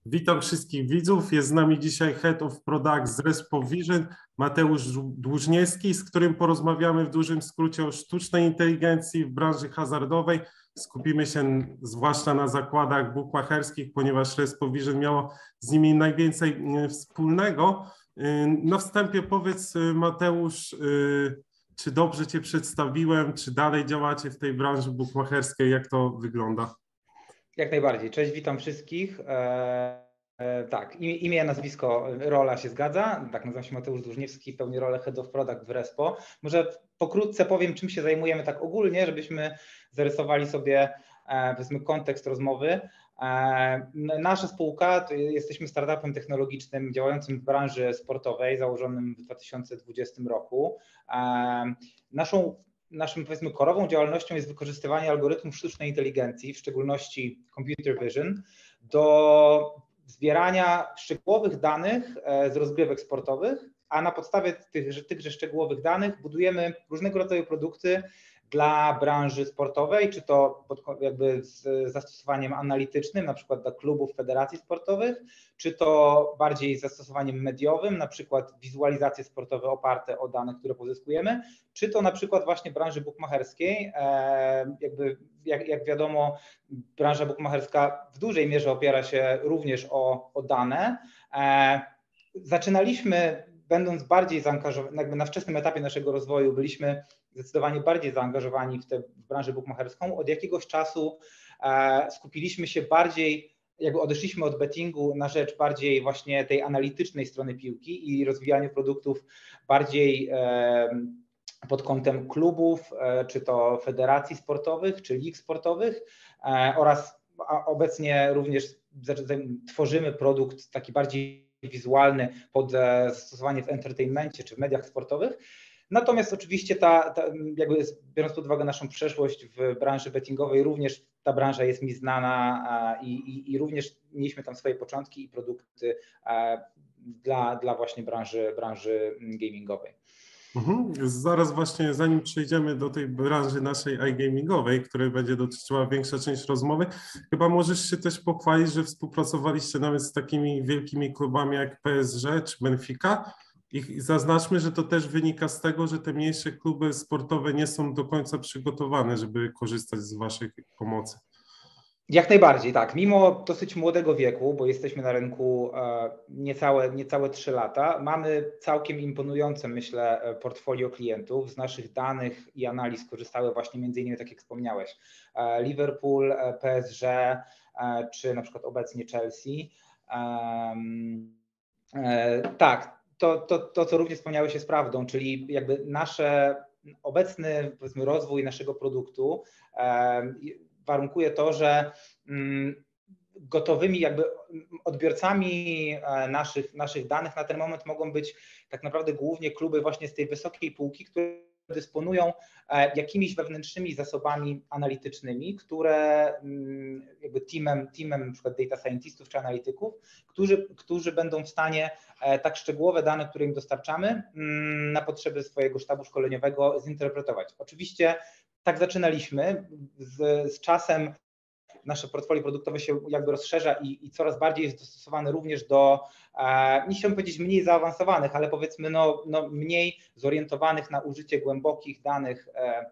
Witam wszystkich widzów. Jest z nami dzisiaj Head of Product z RespoVision, Mateusz Dłużniewski, z którym porozmawiamy w dużym skrócie o sztucznej inteligencji w branży hazardowej. Skupimy się zwłaszcza na zakładach bukmacherskich, ponieważ RespoVision miało z nimi najwięcej wspólnego. Na wstępie powiedz, Mateusz, czy dobrze Cię przedstawiłem, czy dalej działacie w tej branży bukmacherskiej, jak to wygląda? Jak najbardziej. Cześć, witam wszystkich. Tak, imię, nazwisko, rola się zgadza. Tak, nazywam się Mateusz Dłużniewski, pełnię rolę Head of Product w Respo. Może pokrótce powiem, czym się zajmujemy tak ogólnie, żebyśmy zarysowali sobie, powiedzmy, kontekst rozmowy. Nasza spółka, to jesteśmy startupem technologicznym działającym w branży sportowej, założonym w 2020 roku. Naszym, powiedzmy, korową działalnością jest wykorzystywanie algorytmów sztucznej inteligencji, w szczególności computer vision, do zbierania szczegółowych danych z rozgrywek sportowych, a na podstawie tychże szczegółowych danych budujemy różnego rodzaju produkty dla branży sportowej, czy to jakby z zastosowaniem analitycznym, na przykład dla klubów, federacji sportowych, czy to bardziej z zastosowaniem mediowym, na przykład wizualizacje sportowe oparte o dane, które pozyskujemy, czy to na przykład właśnie branży bukmacherskiej. Jak wiadomo, branża bukmacherska w dużej mierze opiera się również o dane. Zaczynaliśmy, będąc bardziej zaangażowani, jakby na wczesnym etapie naszego rozwoju byliśmy zdecydowanie bardziej zaangażowani w branżę bukmacherską. Od jakiegoś czasu skupiliśmy się bardziej, jakby odeszliśmy od bettingu na rzecz bardziej właśnie tej analitycznej strony piłki i rozwijaniu produktów bardziej pod kątem klubów, czy to federacji sportowych, czy lig sportowych, oraz obecnie również tworzymy produkt taki bardziej wizualny pod zastosowanie w entertainmencie czy w mediach sportowych. Natomiast oczywiście jakby biorąc pod uwagę naszą przeszłość w branży bettingowej, również ta branża jest mi znana i również mieliśmy tam swoje początki i produkty dla właśnie branży gamingowej. Zaraz właśnie, zanim przejdziemy do tej branży naszej iGamingowej, której będzie dotyczyła większa część rozmowy, chyba możesz się też pochwalić, że współpracowaliście nawet z takimi wielkimi klubami jak PSG czy Benfica. I zaznaczmy, że to też wynika z tego, że te mniejsze kluby sportowe nie są do końca przygotowane, żeby korzystać z waszej pomocy. Jak najbardziej, tak. Mimo dosyć młodego wieku, bo jesteśmy na rynku niecałe 3 lata, mamy całkiem imponujące, myślę, portfolio klientów. Z naszych danych i analiz korzystały właśnie m.in., tak jak wspomniałeś, Liverpool, PSG, czy na przykład obecnie Chelsea. Tak, to co również wspomniałeś, jest prawdą, czyli jakby obecny, powiedzmy, rozwój naszego produktu warunkuje to, że gotowymi jakby odbiorcami naszych danych na ten moment mogą być tak naprawdę głównie kluby właśnie z tej wysokiej półki, które dysponują jakimiś wewnętrznymi zasobami analitycznymi, które jakby teamem na przykład data scientistów czy analityków, którzy będą w stanie tak szczegółowe dane, które im dostarczamy, na potrzeby swojego sztabu szkoleniowego zinterpretować. Oczywiście tak zaczynaliśmy. Z czasem nasze portfolio produktowe się jakby rozszerza i coraz bardziej jest dostosowane również do, nie chciałbym powiedzieć mniej zaawansowanych, ale powiedzmy mniej zorientowanych na użycie głębokich danych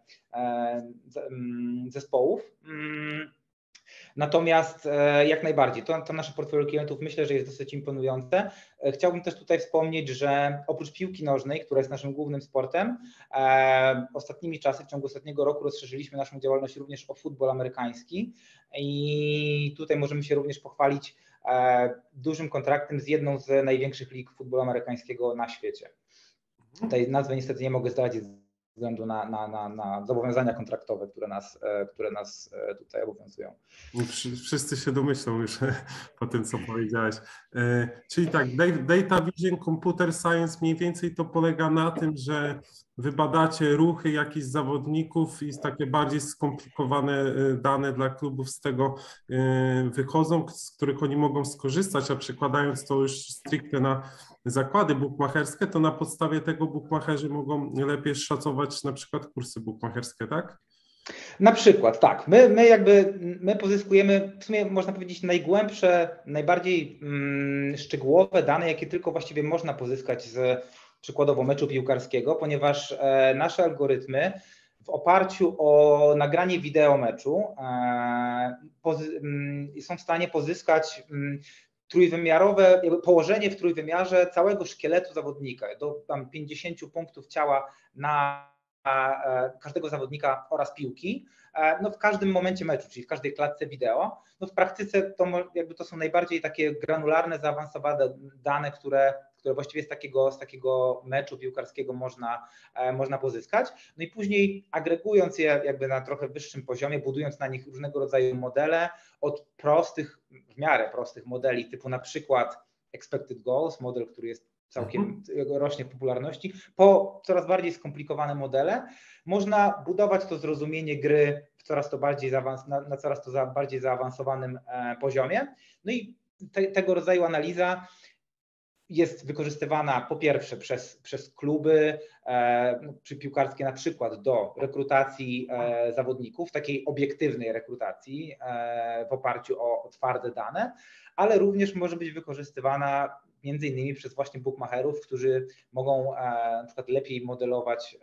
zespołów. Natomiast jak najbardziej, to nasze portfolio klientów myślę, że jest dosyć imponujące. Chciałbym też tutaj wspomnieć, że oprócz piłki nożnej, która jest naszym głównym sportem, ostatnimi czasy, w ciągu ostatniego roku rozszerzyliśmy naszą działalność również o futbol amerykański i tutaj możemy się również pochwalić dużym kontraktem z jedną z największych lig futbolu amerykańskiego na świecie. Tej nazwy niestety nie mogę zdradzić ze względu na zobowiązania kontraktowe, które nas tutaj obowiązują. Wszyscy się domyślą już po tym, co powiedziałeś. Czyli tak, Data Vision, Computer Science mniej więcej to polega na tym, że wy badacie ruchy jakichś zawodników i takie bardziej skomplikowane dane dla klubów z tego wychodzą, z których oni mogą skorzystać, a przekładając to już stricte na zakłady bukmacherskie, to na podstawie tego bukmacherzy mogą lepiej szacować na przykład kursy bukmacherskie, tak? Na przykład, tak. My pozyskujemy, w sumie można powiedzieć, najgłębsze, najbardziej szczegółowe dane, jakie tylko właściwie można pozyskać z przykładowo meczu piłkarskiego, ponieważ nasze algorytmy w oparciu o nagranie wideo meczu są w stanie pozyskać trójwymiarowe, położenie w trójwymiarze całego szkieletu zawodnika, do tam 50 punktów ciała na każdego zawodnika oraz piłki, no w każdym momencie meczu, czyli w każdej klatce wideo. No w praktyce to są najbardziej takie granularne, zaawansowane dane, które właściwie z takiego meczu piłkarskiego można pozyskać. No i później agregując je jakby na trochę wyższym poziomie, budując na nich różnego rodzaju modele, od w miarę prostych modeli typu na przykład expected goals, model, który jest całkiem rośnie w popularności, po coraz bardziej skomplikowane modele, można budować to zrozumienie gry w na coraz to bardziej zaawansowanym poziomie. No i tego rodzaju analiza jest wykorzystywana po pierwsze przez kluby piłkarskie, na przykład do rekrutacji zawodników, takiej obiektywnej rekrutacji w oparciu o twarde dane, ale również może być wykorzystywana między innymi przez właśnie bookmacherów, którzy mogą na przykład lepiej modelować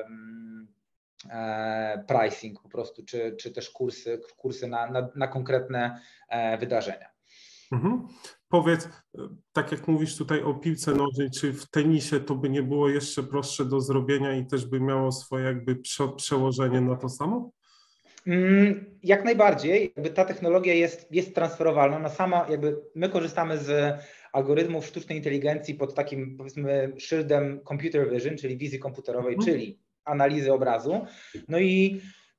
pricing po prostu, czy też kursy na konkretne wydarzenia. Powiedz, tak jak mówisz tutaj o piłce nożnej, czy w tenisie to by nie było jeszcze prostsze do zrobienia i też by miało swoje jakby przełożenie na to samo? Jak najbardziej, ta technologia jest transferowalna, my korzystamy z algorytmów sztucznej inteligencji pod takim, powiedzmy, szyldem computer vision, czyli wizji komputerowej, czyli analizy obrazu. No i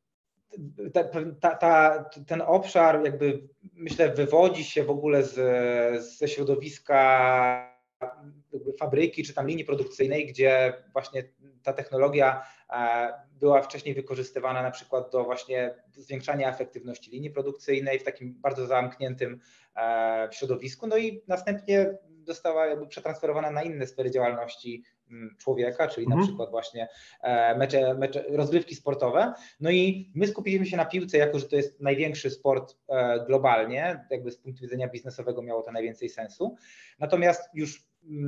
ten obszar jakby, myślę, wywodzi się w ogóle ze środowiska fabryki czy tam linii produkcyjnej, gdzie właśnie ta technologia była wcześniej wykorzystywana na przykład do właśnie zwiększania efektywności linii produkcyjnej w takim bardzo zamkniętym środowisku, no i następnie została jakby przetransferowana na inne sfery działalności człowieka, czyli na przykład właśnie rozgrywki sportowe. No i my skupiliśmy się na piłce, jako że to jest największy sport globalnie, jakby z punktu widzenia biznesowego miało to najwięcej sensu. Natomiast już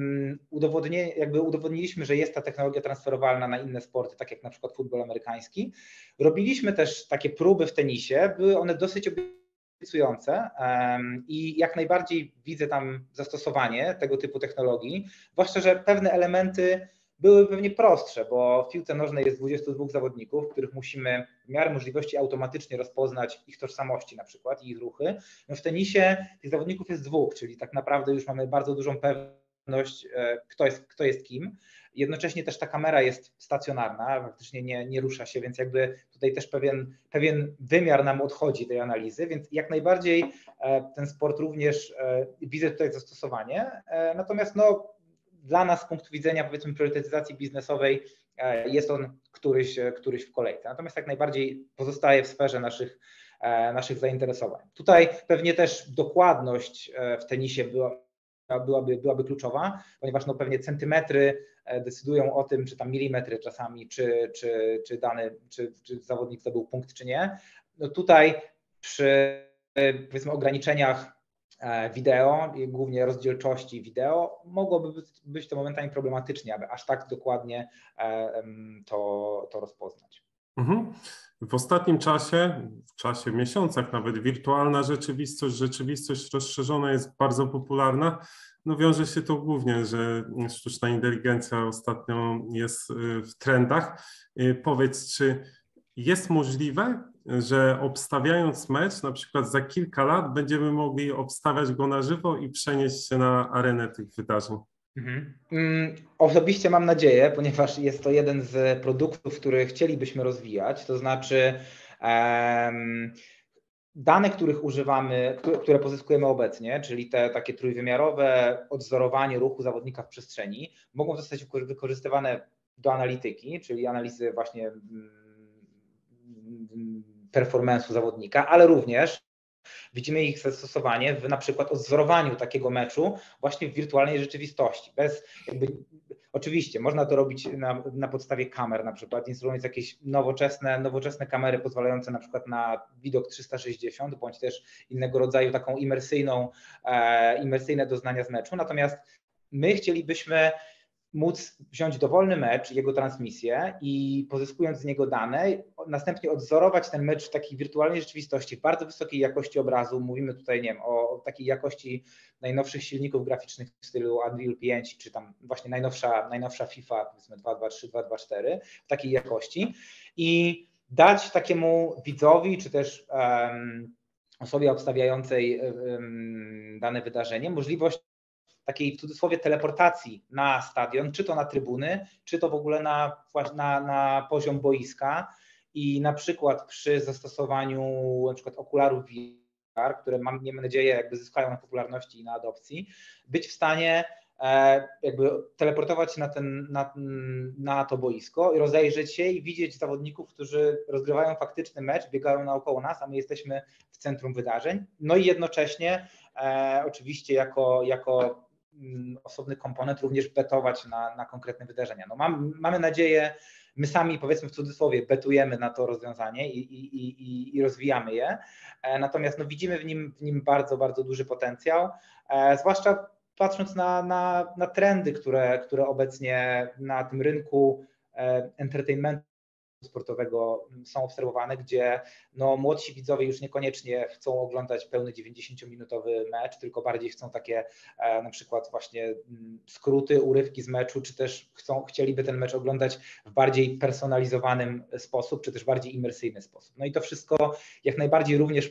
udowodniliśmy, że jest ta technologia transferowalna na inne sporty, tak jak na przykład futbol amerykański. Robiliśmy też takie próby w tenisie, były one dosyć obiecujące i jak najbardziej widzę tam zastosowanie tego typu technologii, zwłaszcza, że pewne elementy były pewnie prostsze, bo w piłce nożnej jest 22 zawodników, których musimy w miarę możliwości automatycznie rozpoznać ich tożsamości na przykład i ich ruchy. No w tenisie tych zawodników jest 2, czyli tak naprawdę już mamy bardzo dużą pewność, kto jest kim. Jednocześnie też ta kamera jest stacjonarna, faktycznie nie rusza się, więc jakby tutaj też pewien wymiar nam odchodzi tej analizy, więc jak najbardziej ten sport również widzę tutaj zastosowanie. Natomiast dla nas z punktu widzenia, powiedzmy, priorytetyzacji biznesowej jest on któryś w kolejce. Natomiast jak najbardziej pozostaje w sferze naszych zainteresowań. Tutaj pewnie też dokładność w tenisie byłaby kluczowa, ponieważ pewnie centymetry decydują o tym, czy tam milimetry czasami, czy zawodnik zdobył punkt, czy nie. No tutaj przy, powiedzmy, ograniczeniach wideo, głównie rozdzielczości wideo, mogłoby być to momentami problematycznie, aby aż tak dokładnie to rozpoznać. W ostatnim czasie, miesiącach nawet, wirtualna rzeczywistość rozszerzona jest bardzo popularna. No wiąże się to głównie, że sztuczna inteligencja ostatnio jest w trendach. Powiedz, czy jest możliwe, że obstawiając mecz, na przykład za kilka lat będziemy mogli obstawiać go na żywo i przenieść się na arenę tych wydarzeń? Osobiście mam nadzieję, ponieważ jest to jeden z produktów, który chcielibyśmy rozwijać, to znaczy dane, których używamy, które pozyskujemy obecnie, czyli te takie trójwymiarowe odwzorowanie ruchu zawodnika w przestrzeni, mogą zostać wykorzystywane do analityki, czyli analizy właśnie performance'u zawodnika, ale również widzimy ich zastosowanie w na przykład odwzorowaniu takiego meczu właśnie w wirtualnej rzeczywistości. Oczywiście, można to robić na podstawie kamer, na przykład instalując jakieś nowoczesne kamery pozwalające na przykład na widok 360, bądź też innego rodzaju taką imersyjne doznania z meczu. Natomiast my chcielibyśmy móc wziąć dowolny mecz, jego transmisję i pozyskując z niego dane, następnie odwzorować ten mecz w takiej wirtualnej rzeczywistości, w bardzo wysokiej jakości obrazu. Mówimy tutaj, nie wiem, o takiej jakości najnowszych silników graficznych w stylu Unreal 5, czy tam właśnie najnowsza FIFA, powiedzmy 2.2.3, 2.2.4, w takiej jakości i dać takiemu widzowi, czy też osobie obstawiającej dane wydarzenie możliwość takiej w cudzysłowie teleportacji na stadion, czy to na trybuny, czy to w ogóle na poziom boiska i na przykład przy zastosowaniu na przykład okularów VR, które miejmy nadzieję jakby zyskają na popularności i na adopcji, być w stanie jakby teleportować się na to boisko i rozejrzeć się i widzieć zawodników, którzy rozgrywają faktyczny mecz, biegają naokoło nas, a my jesteśmy w centrum wydarzeń. No i jednocześnie oczywiście jako osobny komponent również betować na konkretne wydarzenia. No mamy nadzieję, my sami powiedzmy w cudzysłowie betujemy na to rozwiązanie i rozwijamy je, natomiast no widzimy w nim bardzo, bardzo duży potencjał, zwłaszcza patrząc na trendy, które obecnie na tym rynku entertainmentu sportowego są obserwowane, gdzie no, młodsi widzowie już niekoniecznie chcą oglądać pełny 90-minutowy mecz, tylko bardziej chcą takie na przykład właśnie skróty, urywki z meczu, czy też chcieliby ten mecz oglądać w bardziej personalizowanym sposób, czy też bardziej imersyjny sposób. No i to wszystko jak najbardziej również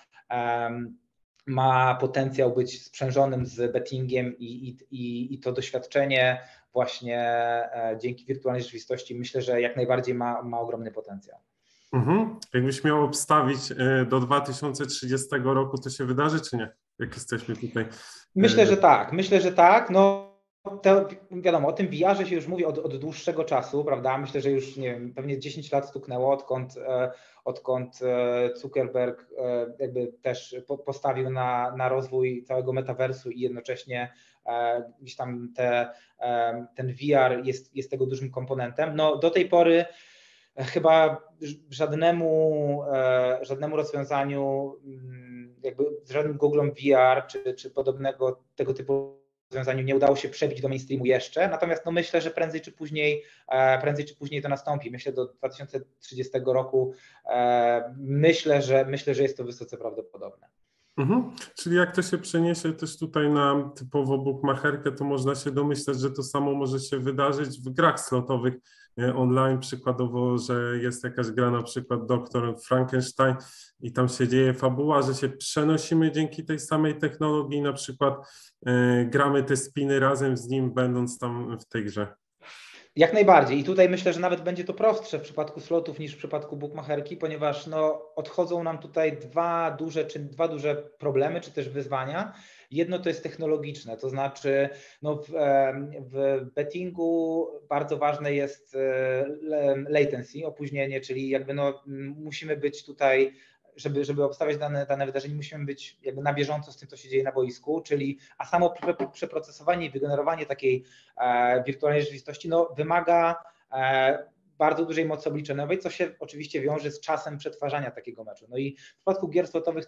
ma potencjał być sprzężonym z bettingiem i to doświadczenie właśnie dzięki wirtualnej rzeczywistości myślę, że jak najbardziej ma ogromny potencjał. Jakbyś miał obstawić do 2030 roku, to się wydarzy, czy nie? Jak jesteśmy tutaj? Myślę, że tak. No, to wiadomo, o tym VR-ze się już mówi od dłuższego czasu, prawda? Myślę, że już nie wiem, pewnie 10 lat stuknęło, odkąd Zuckerberg jakby też postawił na rozwój całego metaversu i jednocześnie gdzieś tam ten VR jest tego dużym komponentem. No, do tej pory chyba żadnemu rozwiązaniu, jakby żadnym Googlem VR czy podobnego tego typu rozwiązaniu nie udało się przebić do mainstreamu jeszcze, natomiast no myślę, że prędzej czy później to nastąpi. Myślę do 2030 roku, myślę, że jest to wysoce prawdopodobne. Czyli jak to się przeniesie też tutaj na typowo bookmacherkę, to można się domyślać, że to samo może się wydarzyć w grach slotowych online, przykładowo, że jest jakaś gra, na przykład Doktor Frankenstein i tam się dzieje fabuła, że się przenosimy dzięki tej samej technologii, na przykład gramy te spiny razem z nim, będąc tam w tej grze. Jak najbardziej i tutaj myślę, że nawet będzie to prostsze w przypadku slotów niż w przypadku bookmacherki, ponieważ no, odchodzą nam tutaj dwa duże problemy czy też wyzwania. Jedno to jest technologiczne, to znaczy no, w bettingu bardzo ważne jest latency, opóźnienie, czyli jakby no, musimy być tutaj, żeby obstawiać dane wydarzenie, musimy być jakby na bieżąco z tym, co się dzieje na boisku, czyli a samo przeprocesowanie i wygenerowanie takiej wirtualnej rzeczywistości no, wymaga bardzo dużej mocy obliczeniowej, co się oczywiście wiąże z czasem przetwarzania takiego meczu. No i w przypadku gier slotowych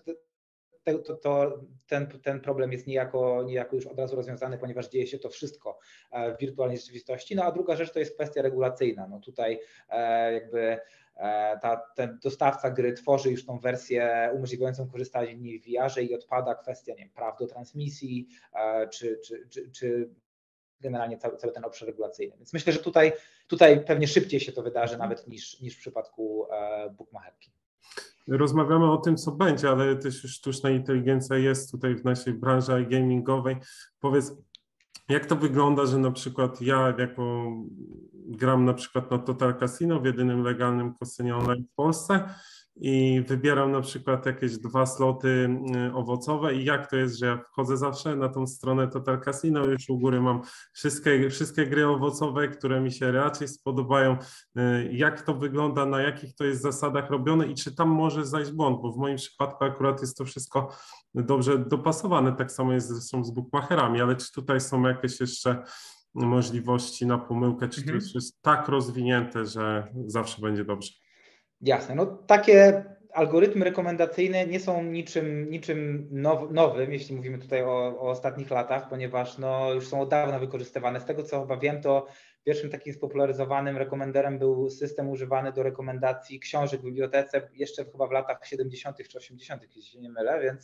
ten problem jest niejako już od razu rozwiązany, ponieważ dzieje się to wszystko w wirtualnej rzeczywistości. No a druga rzecz to jest kwestia regulacyjna. No tutaj jakby ten dostawca gry tworzy już tą wersję umożliwiającą korzystanie w niej w VR-ze i odpada kwestia, nie wiem, praw do transmisji czy generalnie cały ten obszar regulacyjny. Więc myślę, że tutaj pewnie szybciej się to wydarzy nawet niż w przypadku bookmacherki. Rozmawiamy o tym, co będzie, ale też już sztuczna inteligencja jest tutaj w naszej branży gamingowej. Powiedz, jak to wygląda, że na przykład ja gram na przykład na Total Casino w jedynym legalnym kasynie online w Polsce i wybieram na przykład jakieś 2 sloty owocowe i jak to jest, że ja wchodzę zawsze na tą stronę Total Casino, już u góry mam wszystkie gry owocowe, które mi się raczej spodobają. Jak to wygląda, na jakich to jest zasadach robione i czy tam może zajść błąd, bo w moim przypadku akurat jest to wszystko dobrze dopasowane, tak samo jest zresztą z bookmacherami, ale czy tutaj są jakieś jeszcze możliwości na pomyłkę, czy to już jest tak rozwinięte, że zawsze będzie dobrze? Jasne, no takie algorytmy rekomendacyjne nie są niczym nowym, jeśli mówimy tutaj o ostatnich latach, ponieważ no, już są od dawna wykorzystywane. Z tego co chyba wiem, to pierwszym takim spopularyzowanym rekomenderem był system używany do rekomendacji książek w bibliotece jeszcze chyba w latach 70. czy 80., jeśli się nie mylę,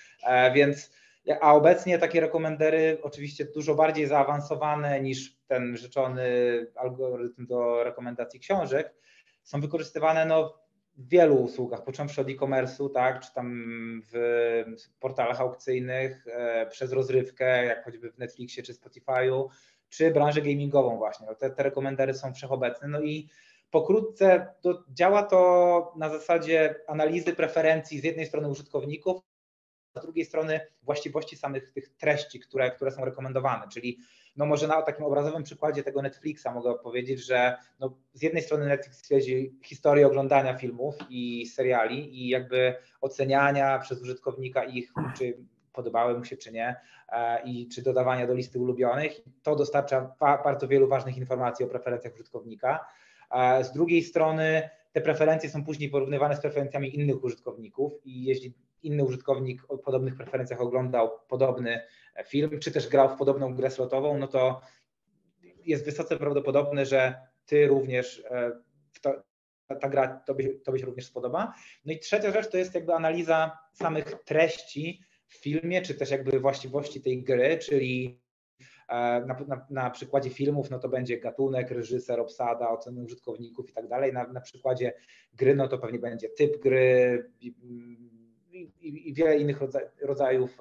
a obecnie takie rekomendery oczywiście dużo bardziej zaawansowane niż ten rzeczony algorytm do rekomendacji książek są wykorzystywane no, w wielu usługach, począwszy od e-commerce'u, tak, czy tam w portalach aukcyjnych, przez rozrywkę, jak choćby w Netflixie czy Spotify'u, czy branżę gamingową właśnie. No, te rekomendery są wszechobecne. No i pokrótce działa to na zasadzie analizy preferencji z jednej strony użytkowników, a z drugiej strony właściwości samych tych treści, które są rekomendowane, czyli no może na takim obrazowym przykładzie tego Netflixa mogę powiedzieć, że no z jednej strony Netflix śledzi historię oglądania filmów i seriali i jakby oceniania przez użytkownika ich, czy podobały mu się, czy nie, i czy dodawania do listy ulubionych. To dostarcza bardzo wielu ważnych informacji o preferencjach użytkownika. Z drugiej strony te preferencje są później porównywane z preferencjami innych użytkowników i jeśli inny użytkownik o podobnych preferencjach oglądał podobny film, czy też grał w podobną grę slotową, no to jest wysoce prawdopodobne, że ty również, ta gra tobie się również spodoba. No i trzecia rzecz to jest jakby analiza samych treści w filmie, czy też jakby właściwości tej gry, czyli na przykładzie filmów, no to będzie gatunek, reżyser, obsada, oceny użytkowników i tak dalej. Na przykładzie gry, no to pewnie będzie typ gry i wiele innych rodzajów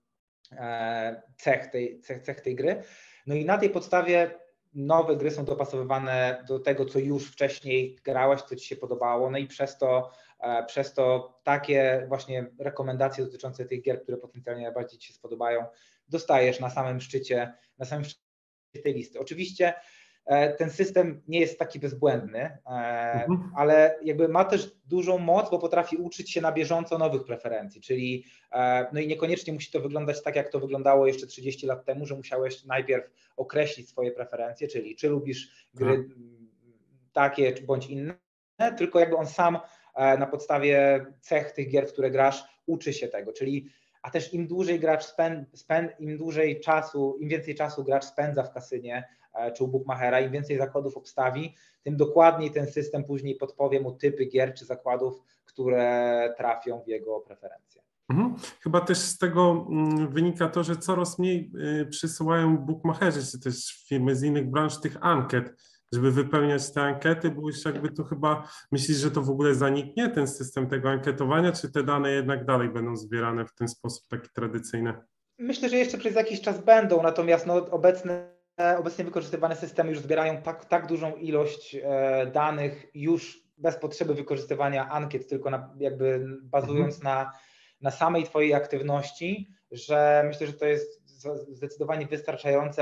cech tej gry. No i na tej podstawie nowe gry są dopasowywane do tego, co już wcześniej grałeś, co ci się podobało, no i przez to takie właśnie rekomendacje dotyczące tych gier, które potencjalnie najbardziej ci się spodobają, dostajesz na samym szczycie tej listy. Oczywiście ten system nie jest taki bezbłędny, ale jakby ma też dużą moc, bo potrafi uczyć się na bieżąco nowych preferencji, czyli no i niekoniecznie musi to wyglądać tak, jak to wyglądało jeszcze 30 lat temu, że musiałeś najpierw określić swoje preferencje, czyli czy lubisz gry takie bądź inne, tylko jakby on sam na podstawie cech tych gier, w które grasz, uczy się tego, czyli a też im dłużej gracz im więcej czasu gracz spędza w kasynie czy u bookmachera, im więcej zakładów obstawi, tym dokładniej ten system później podpowie mu typy gier czy zakładów, które trafią w jego preferencje. Chyba też z tego wynika to, że coraz mniej przysyłają bookmacherzy czy też firmy z innych branż tych ankiet, żeby wypełniać te ankiety, bo już jakby to chyba myślisz, że to w ogóle zaniknie, ten system tego ankietowania, czy te dane jednak dalej będą zbierane w ten sposób taki tradycyjny? Myślę, że jeszcze przez jakiś czas będą, natomiast no, obecnie wykorzystywane systemy już zbierają tak dużą ilość danych już bez potrzeby wykorzystywania ankiet, tylko jakby bazując na samej twojej aktywności, że myślę, że to jest zdecydowanie wystarczające,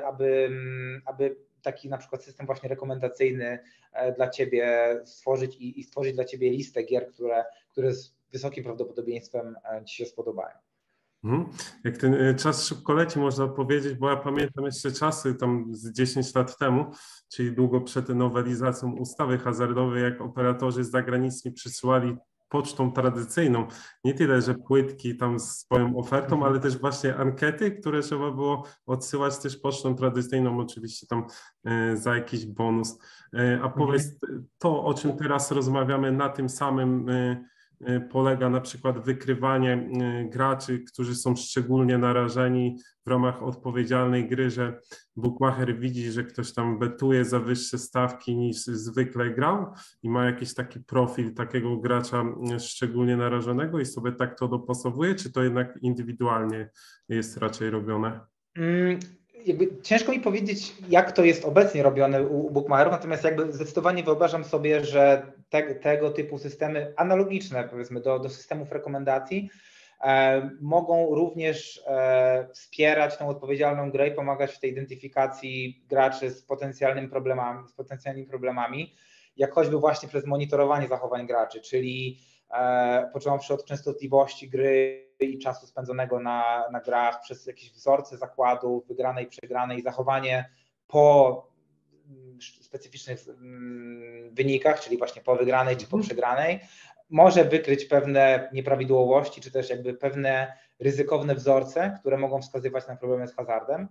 aby taki na przykład system właśnie rekomendacyjny dla ciebie stworzyć i stworzyć dla ciebie listę gier, które z wysokim prawdopodobieństwem ci się spodobają. Jak ten czas szybko leci, można powiedzieć, bo ja pamiętam jeszcze czasy tam z 10 lat temu, czyli długo przed nowelizacją ustawy hazardowej, jak operatorzy zagraniczni przysyłali pocztą tradycyjną. Nie tyle, że płytki tam z swoją ofertą, ale też właśnie ankiety, które trzeba było odsyłać też pocztą tradycyjną, oczywiście tam za jakiś bonus. A powiedz, to o czym teraz rozmawiamy, na tym samym polega na przykład wykrywanie graczy, którzy są szczególnie narażeni w ramach odpowiedzialnej gry, że bookmacher widzi, że ktoś tam betuje za wyższe stawki niż zwykle grał i ma jakiś taki profil takiego gracza szczególnie narażonego i sobie tak to dopasowuje, czy to jednak indywidualnie jest raczej robione? Jakby ciężko mi powiedzieć, jak to jest obecnie robione u bookmacherów, natomiast jakby zdecydowanie wyobrażam sobie, że tego typu systemy analogiczne powiedzmy do systemów rekomendacji mogą również wspierać tą odpowiedzialną grę i pomagać w tej identyfikacji graczy z potencjalnymi problemami, jak choćby właśnie przez monitorowanie zachowań graczy, czyli począwszy od częstotliwości gry i czasu spędzonego na grach, przez jakieś wzorce zakładów, wygranej, przegranej, zachowanie po specyficznych wynikach, czyli właśnie po wygranej czy po przegranej, może wykryć pewne nieprawidłowości, czy też jakby pewne ryzykowne wzorce, które mogą wskazywać na problemy z hazardem.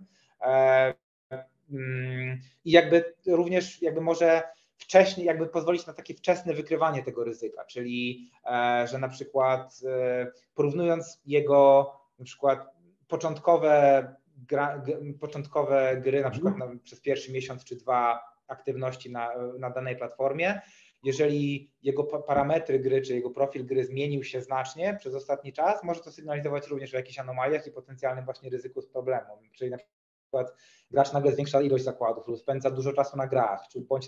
I jakby również jakby może wcześniej jakby pozwolić na takie wczesne wykrywanie tego ryzyka, czyli że na przykład porównując jego na przykład początkowe gry, na przykład przez pierwszy miesiąc czy dwa aktywności na danej platformie, jeżeli jego parametry gry czy jego profil gry zmienił się znacznie przez ostatni czas, może to sygnalizować również o jakichś anomaliach i potencjalnym właśnie ryzyku z problemem, czyli na przykład gracz nagle zwiększa ilość zakładów lub spędza dużo czasu na grach,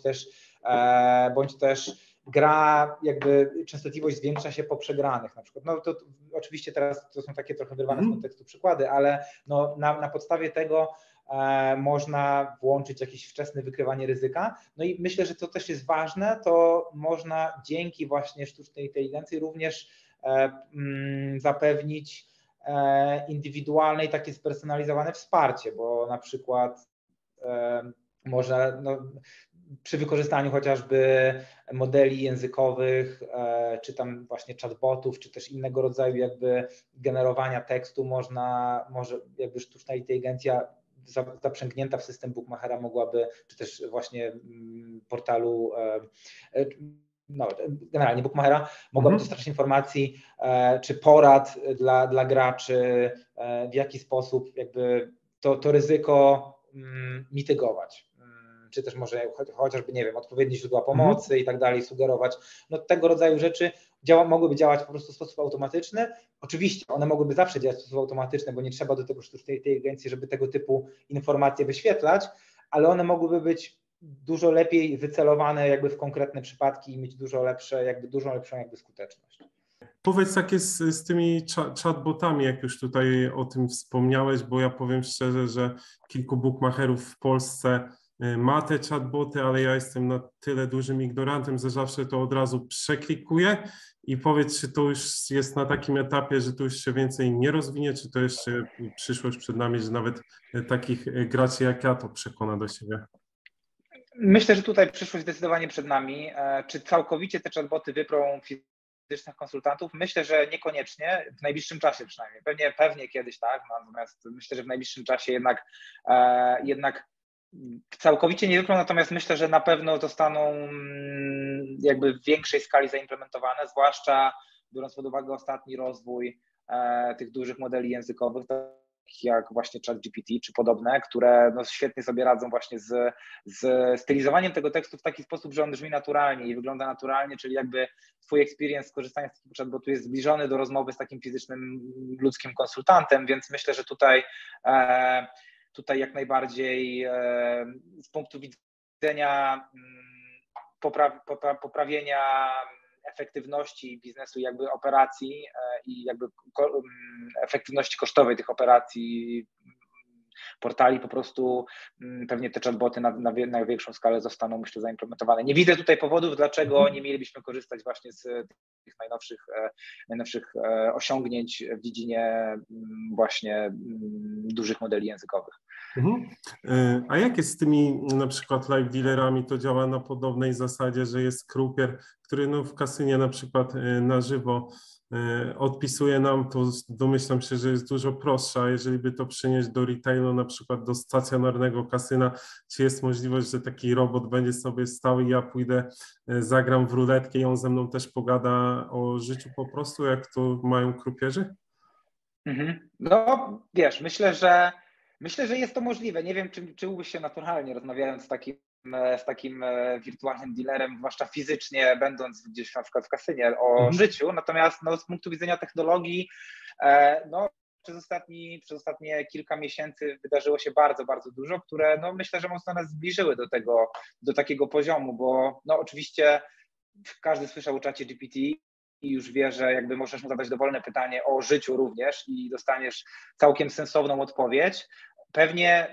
bądź też gra jakby częstotliwość zwiększa się po przegranych na przykład. No to oczywiście teraz to są takie trochę wyrwane z kontekstu przykłady, ale no na podstawie tego można włączyć jakieś wczesne wykrywanie ryzyka. No i myślę, że to też jest ważne, to można dzięki właśnie sztucznej inteligencji również zapewnić indywidualne i takie spersonalizowane wsparcie, bo na przykład może przy wykorzystaniu chociażby modeli językowych, czy tam właśnie chatbotów, czy też innego rodzaju jakby generowania tekstu może jakby sztuczna inteligencja zaprzęgnięta w system Bookmachera mogłaby, czy też właśnie portalu, generalnie Bookmachera mogłaby dostarczyć informacji czy porad dla graczy, w jaki sposób jakby to ryzyko mitygować. Czy też może chociażby, nie wiem, odpowiednie źródła pomocy i tak dalej sugerować. No tego rodzaju rzeczy mogłyby działać po prostu w sposób automatyczny. Oczywiście one mogłyby zawsze działać w sposób automatyczny, bo nie trzeba do tego sztucznej inteligencji, żeby tego typu informacje wyświetlać, ale one mogłyby być dużo lepiej wycelowane jakby w konkretne przypadki i mieć dużo lepszą jakby skuteczność. Powiedz, jak jest z tymi chatbotami, jak już tutaj o tym wspomniałeś, bo ja powiem szczerze, że kilku bookmacherów w Polsce ma te chatboty, ale ja jestem na tyle dużym ignorantem, że zawsze to od razu przeklikuję i powiedz, czy to już jest na takim etapie, że to już się więcej nie rozwinie, czy to jeszcze przyszłość przed nami, że nawet takich graczy jak ja to przekona do siebie? Myślę, że tutaj przyszłość zdecydowanie przed nami. Czy całkowicie te chatboty wyprą fizycznych konsultantów? Myślę, że niekoniecznie, w najbliższym czasie przynajmniej. Pewnie kiedyś tak, natomiast myślę, że w najbliższym czasie jednak całkowicie nie wyprą, natomiast myślę, że na pewno zostaną jakby w większej skali zaimplementowane, zwłaszcza biorąc pod uwagę ostatni rozwój tych dużych modeli językowych, jak właśnie ChatGPT czy podobne, które świetnie sobie radzą właśnie z stylizowaniem tego tekstu w taki sposób, że on brzmi naturalnie i wygląda naturalnie, czyli jakby twój experience skorzystania z takiego chatbotu jest zbliżony do rozmowy z takim fizycznym ludzkim konsultantem, więc myślę, że tutaj jak najbardziej z punktu widzenia poprawienia efektywności biznesu, jakby operacji i jakby efektywności kosztowej tych operacji portali, po prostu pewnie te chatboty na większą skalę zostaną, myślę, zaimplementowane. Nie widzę tutaj powodów, dlaczego nie mielibyśmy korzystać właśnie z tych najnowszych osiągnięć w dziedzinie właśnie dużych modeli językowych. A jak jest z tymi na przykład live dealerami? To działa na podobnej zasadzie, że jest krupier, który w kasynie na przykład na żywo odpisuje nam, to domyślam się, że jest dużo prostsze, a jeżeli by to przenieść do retailu, na przykład do stacjonarnego kasyna, czy jest możliwość, że taki robot będzie sobie stał i ja pójdę, zagram w ruletkę i on ze mną też pogada o życiu po prostu, jak to mają krupierzy? No wiesz, myślę, że jest to możliwe. Nie wiem, czy czułbyś się naturalnie rozmawiając z takim wirtualnym dealerem, zwłaszcza fizycznie, będąc gdzieś na przykład w kasynie o życiu, natomiast z punktu widzenia technologii, przez ostatnie kilka miesięcy wydarzyło się bardzo, bardzo dużo, które myślę, że mocno nas zbliżyły do takiego poziomu, bo oczywiście każdy słyszał o czacie GPT i już wie, że jakby możesz mu zadać dowolne pytanie o życiu również i dostaniesz całkiem sensowną odpowiedź. pewnie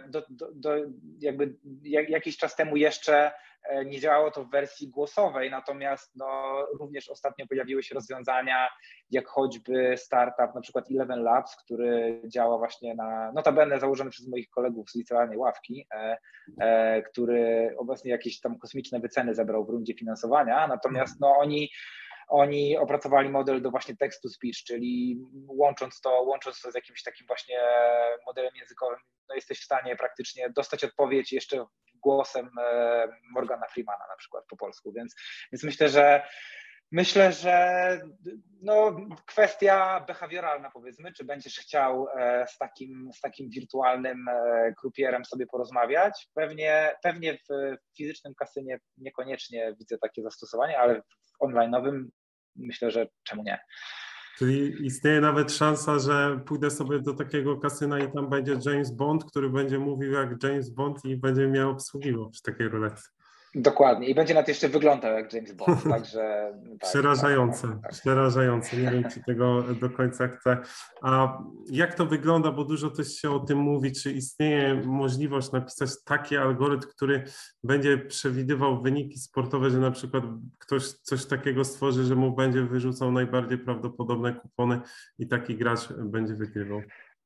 jakiś czas temu jeszcze nie działało to w wersji głosowej, natomiast również ostatnio pojawiły się rozwiązania, jak choćby startup, na przykład Eleven Labs, który działa właśnie notabene założony przez moich kolegów z licealnej ławki, który obecnie jakieś tam kosmiczne wyceny zebrał w rundzie finansowania, natomiast oni opracowali model do właśnie text-to-speech, czyli łącząc to z jakimś takim właśnie modelem językowym, jesteś w stanie praktycznie dostać odpowiedź jeszcze głosem Morgana Freemana na przykład po polsku, więc myślę, że kwestia behawioralna, powiedzmy, czy będziesz chciał z takim wirtualnym krupierem sobie porozmawiać. Pewnie w fizycznym kasynie niekoniecznie widzę takie zastosowanie, ale w online'owym myślę, że czemu nie. Czyli istnieje nawet szansa, że pójdę sobie do takiego kasyna i tam będzie James Bond, który będzie mówił jak James Bond i będzie mnie obsługiwał przy takiej ruletce. Dokładnie. I będzie nawet jeszcze wyglądał jak James Bond, także... Przerażające, przerażające. Nie wiem, czy tego do końca chcę. A jak to wygląda, bo dużo też się o tym mówi, czy istnieje możliwość napisać taki algorytm, który będzie przewidywał wyniki sportowe, że na przykład ktoś coś takiego stworzy, że mu będzie wyrzucał najbardziej prawdopodobne kupony i taki gracz będzie wygrywał?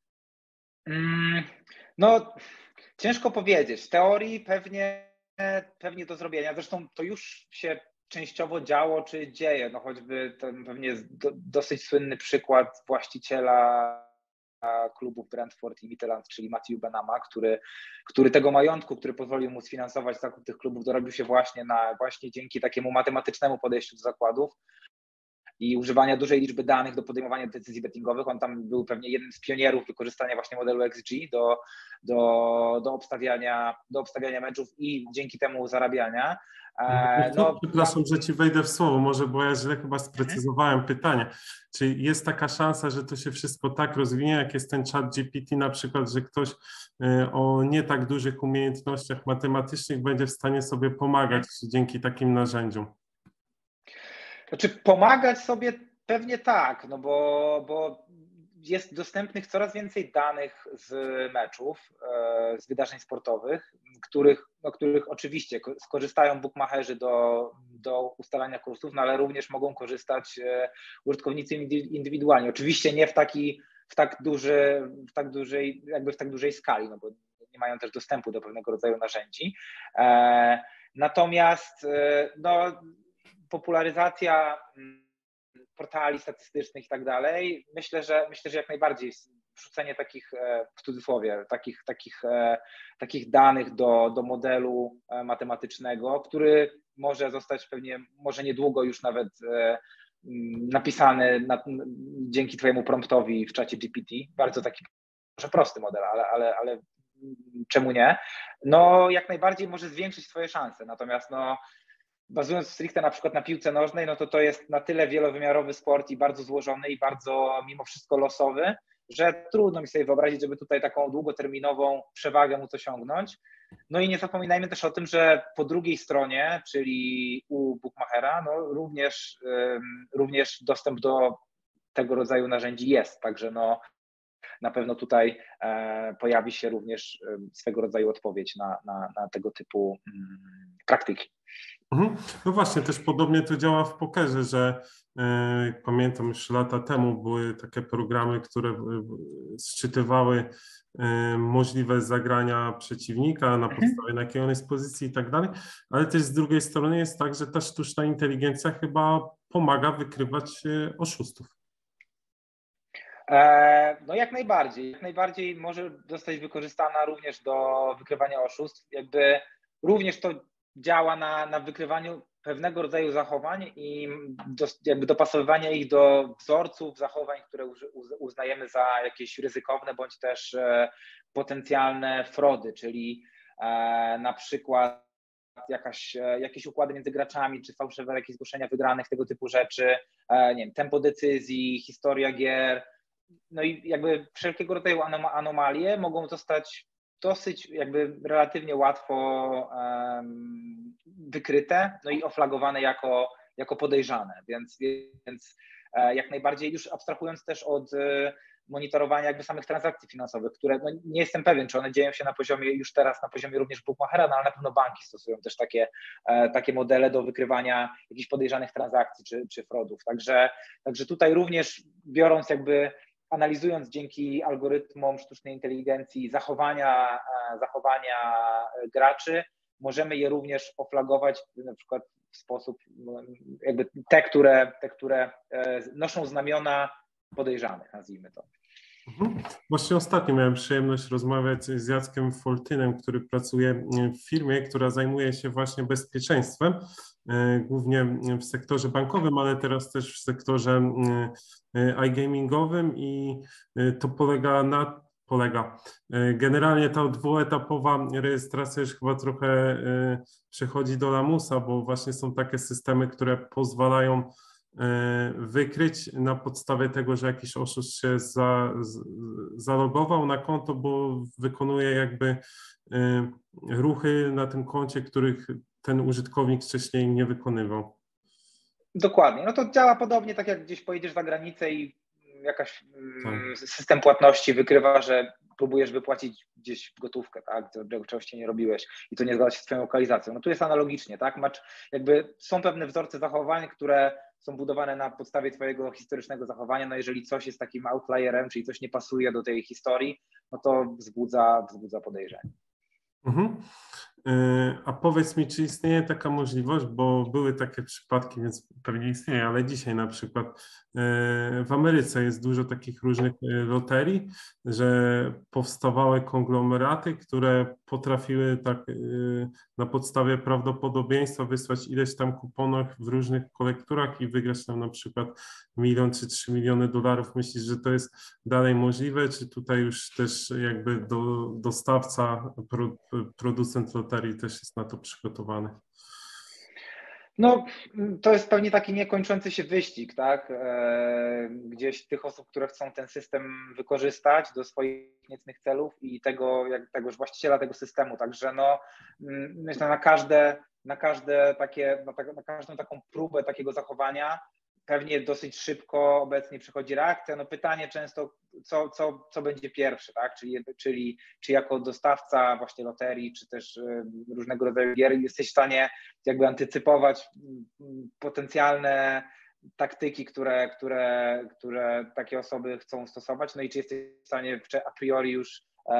Ciężko powiedzieć. W teorii pewnie do zrobienia. Zresztą to już się częściowo działo, czy dzieje. Choćby ten pewnie jest dosyć słynny przykład właściciela klubów Brentford i Midtjylland, czyli Matthew Benama, który tego majątku, który pozwolił mu sfinansować zakup tych klubów, dorobił się właśnie dzięki takiemu matematycznemu podejściu do zakładów i używania dużej liczby danych do podejmowania decyzji bettingowych. On tam był pewnie jednym z pionierów wykorzystania właśnie modelu XG do obstawiania meczów i dzięki temu zarabiania. Przepraszam, że ci wejdę w słowo, może, bo ja źle chyba sprecyzowałem pytanie. Czy jest taka szansa, że to się wszystko tak rozwinie, jak jest ten ChatGPT na przykład, że ktoś o nie tak dużych umiejętnościach matematycznych będzie w stanie sobie pomagać dzięki takim narzędziom? Znaczy pomagać sobie pewnie tak, bo jest dostępnych coraz więcej danych z meczów, z wydarzeń sportowych, których oczywiście skorzystają bookmacherzy do ustalania kursów, ale również mogą korzystać użytkownicy indywidualni. Oczywiście nie w tak dużej skali, bo nie mają też dostępu do pewnego rodzaju narzędzi. Natomiast popularyzacja portali statystycznych i tak dalej, myślę, że jak najbardziej wrzucenie takich, w cudzysłowie, takich danych do modelu matematycznego, który może zostać pewnie, może niedługo już nawet napisany dzięki twojemu promptowi w czacie GPT. Bardzo taki może prosty model, ale czemu nie? Jak najbardziej może zwiększyć twoje szanse, natomiast bazując stricte na przykład na piłce nożnej, to jest na tyle wielowymiarowy sport i bardzo złożony i bardzo mimo wszystko losowy, że trudno mi sobie wyobrazić, żeby tutaj taką długoterminową przewagę móc osiągnąć. I nie zapominajmy też o tym, że po drugiej stronie, czyli u bookmachera, również dostęp do tego rodzaju narzędzi jest, także na pewno tutaj pojawi się również swego rodzaju odpowiedź na tego typu praktyki. No właśnie, też podobnie to działa w pokerze, że pamiętam już lata temu były takie programy, które sczytywały możliwe zagrania przeciwnika na podstawie na jakiej on jest pozycji i tak dalej, ale też z drugiej strony jest tak, że ta sztuczna inteligencja chyba pomaga wykrywać oszustów. Jak najbardziej może zostać wykorzystana również do wykrywania oszustw. Jakby również to działa na wykrywaniu pewnego rodzaju zachowań i jakby dopasowywania ich do wzorców zachowań, które uznajemy za jakieś ryzykowne bądź też potencjalne fraudy, czyli na przykład jakieś układy między graczami, czy fałszywe jakieś zgłoszenia wygranych, tego typu rzeczy, nie wiem, tempo decyzji, historia gier. I jakby wszelkiego rodzaju anomalie mogą zostać dosyć jakby relatywnie łatwo wykryte, i oflagowane jako podejrzane, więc jak najbardziej, już abstrahując też monitorowania jakby samych transakcji finansowych, które no, nie jestem pewien, czy one dzieją się na poziomie już teraz, na poziomie również bookmachera, no, ale na pewno banki stosują też takie modele do wykrywania jakichś podejrzanych transakcji czy fraudów. Także tutaj również biorąc jakby, analizując dzięki algorytmom sztucznej inteligencji zachowania graczy, możemy je też oflagować na przykład w sposób jakby te, które noszą znamiona podejrzanych, nazwijmy to. Właśnie ostatnio miałem przyjemność rozmawiać z Jackiem Foltynem, który pracuje w firmie, która zajmuje się właśnie bezpieczeństwem, głównie w sektorze bankowym, ale teraz też w sektorze iGamingowym i to polega. Generalnie ta dwuetapowa rejestracja już chyba trochę przechodzi do lamusa, bo właśnie są takie systemy, które pozwalają wykryć na podstawie tego, że jakiś oszust się zalogował na konto, bo wykonuje jakby ruchy na tym koncie, których ten użytkownik wcześniej nie wykonywał. Dokładnie. No to działa podobnie, tak jak gdzieś pojedziesz za granicę i jakaś system płatności wykrywa, że próbujesz wypłacić gdzieś gotówkę, tak, czego wcześniej nie robiłeś i to nie zgadza się z twoją lokalizacją. No tu jest analogicznie, tak, jakby są pewne wzorce zachowań, które są budowane na podstawie twojego historycznego zachowania, no jeżeli coś jest takim outlierem, czyli coś nie pasuje do tej historii, no to wzbudza podejrzenie. Mhm. A powiedz mi, czy istnieje taka możliwość, bo były takie przypadki, więc pewnie istnieje, ale dzisiaj na przykład w Ameryce jest dużo takich różnych loterii, że powstawały konglomeraty, które potrafiły tak na podstawie prawdopodobieństwa wysłać ileś tam kuponów w różnych kolekturach i wygrać tam na przykład 1 milion czy 3 miliony dolarów. Myślisz, że to jest dalej możliwe, czy tutaj już też jakby dostawca, producent loterii też jest na to przygotowany? No, to jest pewnie taki niekończący się wyścig, tak? Gdzieś tych osób, które chcą ten system wykorzystać do swoich niecnych celów i tegoż właściciela tego systemu. Także no, myślę, na każdą taką próbę takiego zachowania pewnie dosyć szybko obecnie przychodzi reakcja. No pytanie często, co będzie pierwsze, tak? Czy jako dostawca właśnie loterii, czy też różnego rodzaju gier jesteś w stanie jakby antycypować potencjalne taktyki, które takie osoby chcą stosować, no i czy jesteś w stanie a priori już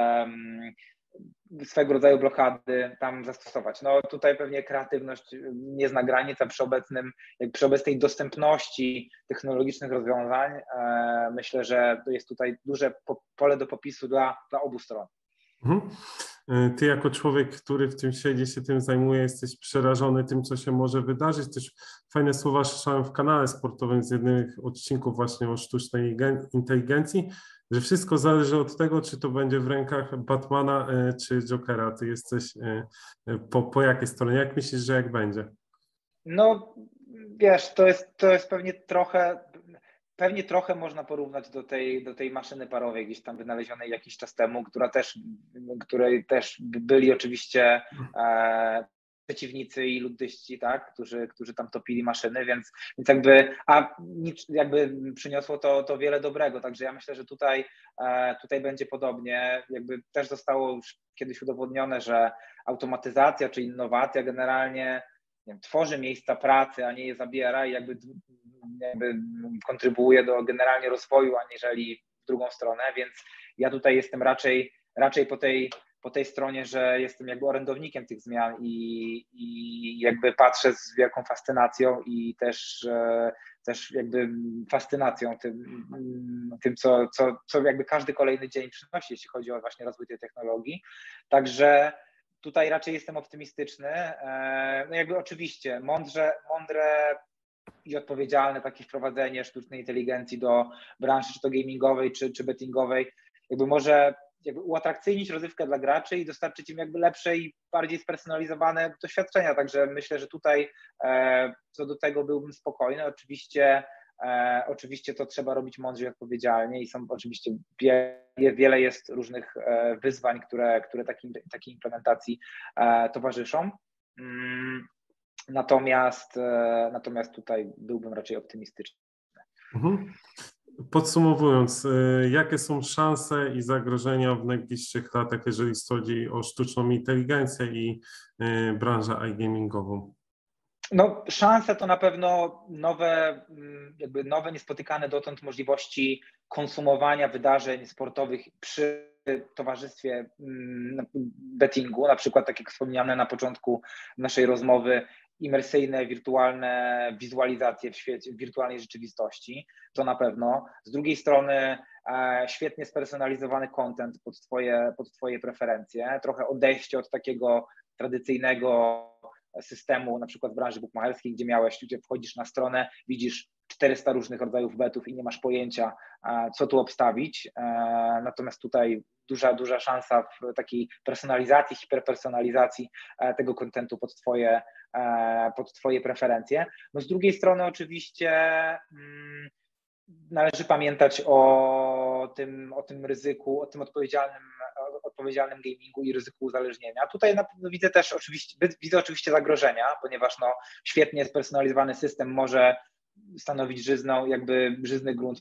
swego rodzaju blokady tam zastosować. No tutaj pewnie kreatywność nie zna granic, a przy obecnej dostępności technologicznych rozwiązań myślę, że to jest tutaj duże pole do popisu dla obu stron. Mhm. Ty jako człowiek, który w tym siedzi, się tym zajmuje, jesteś przerażony tym, co się może wydarzyć. Też fajne słowa słyszałem w kanale sportowym z jednych odcinków właśnie o sztucznej inteligencji, że wszystko zależy od tego, czy to będzie w rękach Batmana czy Jokera. Ty jesteś po jakiej stronie? Jak myślisz, że jak będzie? No wiesz, to jest pewnie trochę można porównać do tej maszyny parowej gdzieś tam wynalezionej jakiś czas temu, której też byli oczywiście przeciwnicy i luddyści, tak, którzy tam topili maszyny, więc jakby przyniosło to wiele dobrego, także ja myślę, że tutaj będzie podobnie, jakby też zostało już kiedyś udowodnione, że automatyzacja czy innowacja generalnie tworzy miejsca pracy, a nie je zabiera i jakby kontrybuuje do generalnie rozwoju, aniżeli w drugą stronę, więc ja tutaj jestem raczej po tej stronie, że jestem jakby orędownikiem tych zmian i jakby patrzę z wielką fascynacją i też jakby fascynacją tym co jakby każdy kolejny dzień przynosi, jeśli chodzi o właśnie rozwój tej technologii. Także tutaj raczej jestem optymistyczny. No jakby oczywiście mądre i odpowiedzialne takie wprowadzenie sztucznej inteligencji do branży, czy to gamingowej, czy bettingowej, jakby może uatrakcyjnić rozrywkę dla graczy i dostarczyć im jakby lepsze i bardziej spersonalizowane doświadczenia. Także myślę, że tutaj co do tego byłbym spokojny. Oczywiście to trzeba robić mądrze i odpowiedzialnie i są oczywiście wiele jest różnych wyzwań, które takiej implementacji towarzyszą. Natomiast tutaj byłbym raczej optymistyczny. Mhm. Podsumowując, jakie są szanse i zagrożenia w najbliższych latach, jeżeli chodzi o sztuczną inteligencję i branżę iGamingową? No, szanse to na pewno nowe, niespotykane dotąd możliwości konsumowania wydarzeń sportowych przy towarzystwie bettingu, na przykład tak jak wspomniane na początku naszej rozmowy, imersyjne, wirtualne wizualizacje w wirtualnej rzeczywistości, to na pewno. Z drugiej strony świetnie spersonalizowany content pod twoje preferencje, trochę odejście od takiego tradycyjnego systemu, na przykład w branży bukmacherskiej, gdzie wchodzisz na stronę, widzisz 400 różnych rodzajów betów i nie masz pojęcia, co tu obstawić. Natomiast tutaj duża szansa w takiej personalizacji, hiperpersonalizacji tego kontentu pod twoje preferencje. No z drugiej strony oczywiście należy pamiętać o tym ryzyku, o tym odpowiedzialnym gamingu i ryzyku uzależnienia. Tutaj widzę oczywiście zagrożenia, ponieważ świetnie spersonalizowany system może stanowić żyzny grunt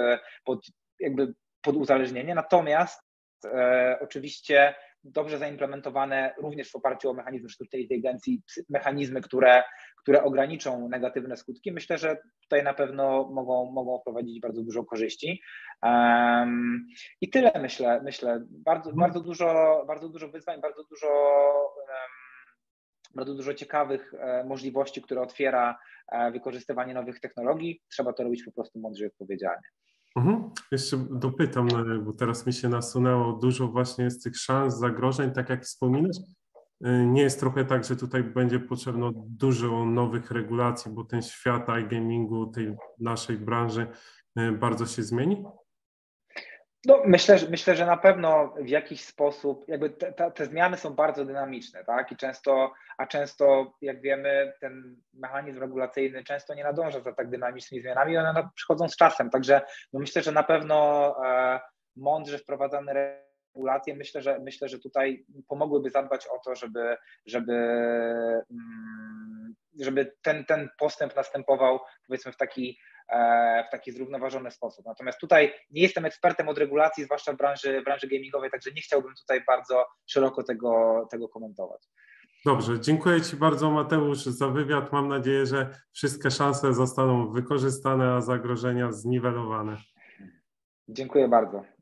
pod uzależnienie. Natomiast oczywiście dobrze zaimplementowane również w oparciu o mechanizmy sztucznej inteligencji, mechanizmy, które ograniczą negatywne skutki, myślę, że tutaj na pewno mogą wprowadzić bardzo dużo korzyści. I tyle myślę. Bardzo dużo wyzwań, bardzo dużo ciekawych możliwości, które otwiera wykorzystywanie nowych technologii. Trzeba to robić po prostu mądrze i odpowiedzialnie. Jeszcze dopytam, bo teraz mi się nasunęło, dużo właśnie jest tych szans, zagrożeń, tak jak wspominasz. Nie jest trochę tak, że tutaj będzie potrzebno dużo nowych regulacji, bo ten świat iGamingu, tej naszej branży bardzo się zmieni? No, myślę, że na pewno w jakiś sposób te zmiany są bardzo dynamiczne, tak? I często, jak wiemy, ten mechanizm regulacyjny często nie nadąża za tak dynamicznymi zmianami, one przychodzą z czasem. Także myślę, że na pewno mądrze wprowadzane regulacje, myślę, że tutaj pomogłyby zadbać o to, żeby ten postęp następował, powiedzmy, w taki zrównoważony sposób. Natomiast tutaj nie jestem ekspertem od regulacji, zwłaszcza w branży gamingowej, także nie chciałbym tutaj bardzo szeroko tego komentować. Dobrze, dziękuję Ci bardzo, Mateusz, za wywiad. Mam nadzieję, że wszystkie szanse zostaną wykorzystane, a zagrożenia zniwelowane. Dziękuję bardzo.